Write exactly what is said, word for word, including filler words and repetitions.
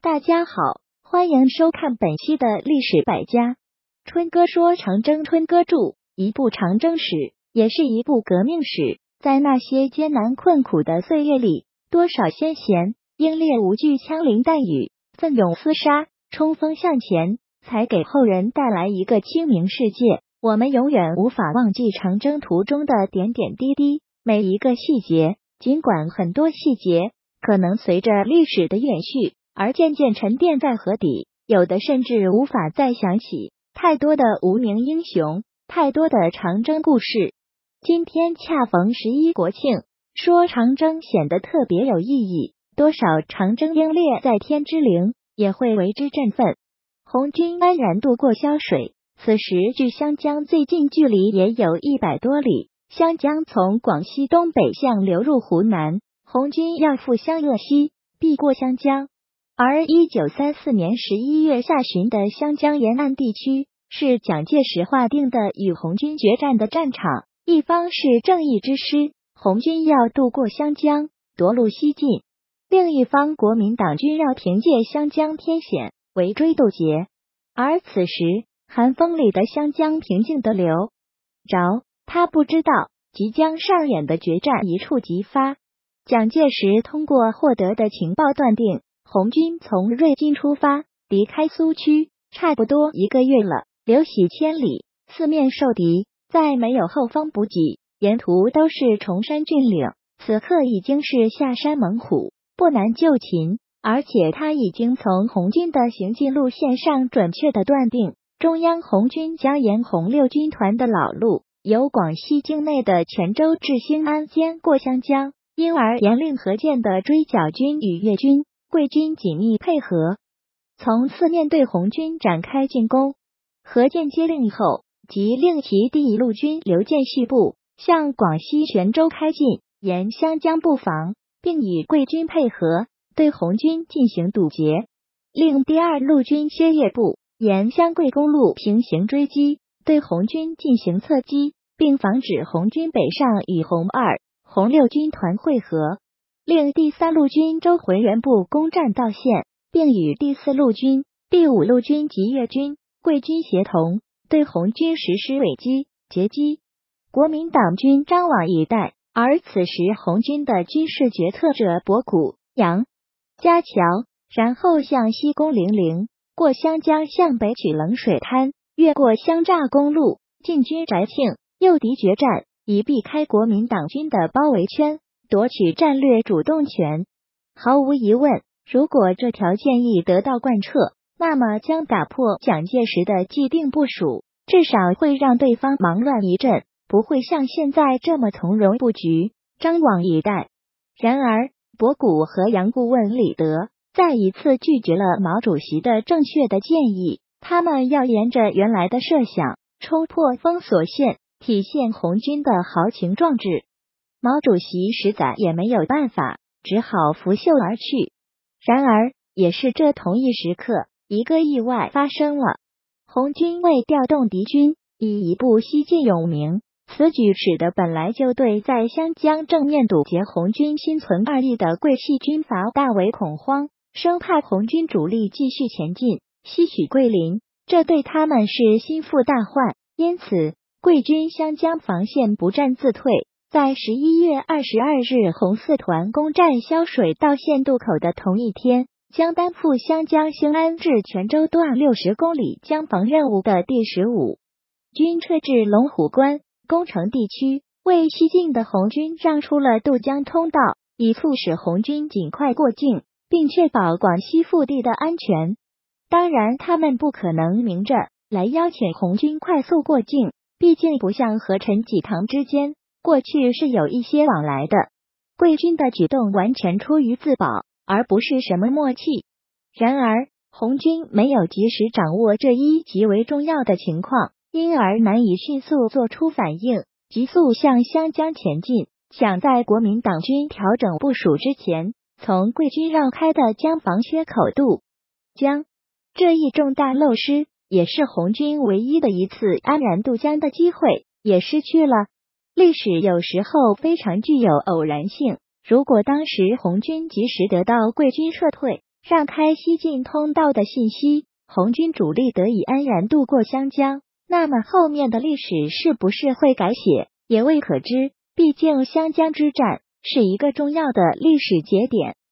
大家好，欢迎收看本期的历史百家。春哥说长征，春哥著一部长征史，也是一部革命史。在那些艰难困苦的岁月里，多少先贤英烈无惧枪林弹雨，奋勇厮杀，冲锋向前，才给后人带来一个清明世界。我们永远无法忘记长征途中的点点滴滴，每一个细节，尽管很多细节可能随着历史的延续而渐渐沉淀在河底，有的甚至无法再想起。太多的无名英雄，太多的长征故事。今天恰逢十一国庆，说长征显得特别有意义，多少长征英烈在天之灵也会为之振奋。红军安然渡过潇水，此时距湘江最近距离也有一百多里。湘江从广西东北向流入湖南，红军要赴湘鄂西，避过湘江。而一九三四年十一月下旬的湘江沿岸地区，是蒋介石划定的与红军决战的战场。一方是正义之师，红军要渡过湘江，夺路西进；另一方国民党军要凭借湘江天险，围追堵截。而此时寒风里的湘江平静的流着，他不知道即将上演的决战一触即发。蒋介石通过获得的情报断定，红军从瑞金出发，离开苏区差不多一个月了，流徙千里，四面受敌，再没有后方补给，沿途都是崇山峻岭，此刻已经是下山猛虎，不难就擒。而且他已经从红军的行进路线上准确的断定，中央红军将沿红六军团的老路，由广西境内的泉州至兴安间过湘江，因而严令何键的追剿军与粤军、桂军紧密配合，从四面对红军展开进攻。何键接令后，即令其第一路军刘建续部向广西泉州开进，沿湘江布防，并与桂军配合，对红军进行堵截。令第二路军薛岳部沿湘桂公路平行追击，对红军进行侧击，并防止红军北上与红二、红六军团会合。令第三路军周浑元部攻占道县，并与第四路军、第五路军及粤军、桂军协同，对红军实施尾击、截击。国民党军张网以待，而此时红军的军事决策者博古、杨家桥，然后向西攻零陵，过湘江向北取冷水滩，越过湘乍公路进军翟庆，诱敌决战，以避开国民党军的包围圈，夺取战略主动权。毫无疑问，如果这条建议得到贯彻，那么将打破蒋介石的既定部署，至少会让对方忙乱一阵，不会像现在这么从容布局，张网以待。然而博古和杨顾问李德再一次拒绝了毛主席的正确的建议，他们要沿着原来的设想，冲破封锁线，体现红军的豪情壮志。毛主席实在也没有办法，只好拂袖而去。然而也是这同一时刻，一个意外发生了。红军为调动敌军，以一步西进有名，此举使得本来就对在湘江正面堵截红军心存二意的桂系军阀大为恐慌，生怕红军主力继续前进，吸取桂林，这对他们是心腹大患。因此桂军湘江防线不战自退，在十一月二十二日红四团攻占潇水道县渡口的同一天，将担负湘江兴安至泉州段六十公里江防任务的第十五军撤至龙虎关攻城地区，为西进的红军让出了渡江通道，以促使红军尽快过境，并确保广西腹地的安全。当然他们不可能明着来邀请红军快速过境，毕竟不像和陈济棠之间过去是有一些往来的。桂军的举动完全出于自保，而不是什么默契。然而红军没有及时掌握这一极为重要的情况，因而难以迅速做出反应，急速向湘江前进，想在国民党军调整部署之前，从桂军绕开的江防缺口渡江。这一重大漏失，也是红军唯一的一次安然渡江的机会，也失去了。历史有时候非常具有偶然性，如果当时红军及时得到桂军撤退， 让开西进通道的信息，红军主力得以安然渡过湘江。那么后面的历史是不是会改写，也未可知。毕竟湘江之战是一个重要的历史节点。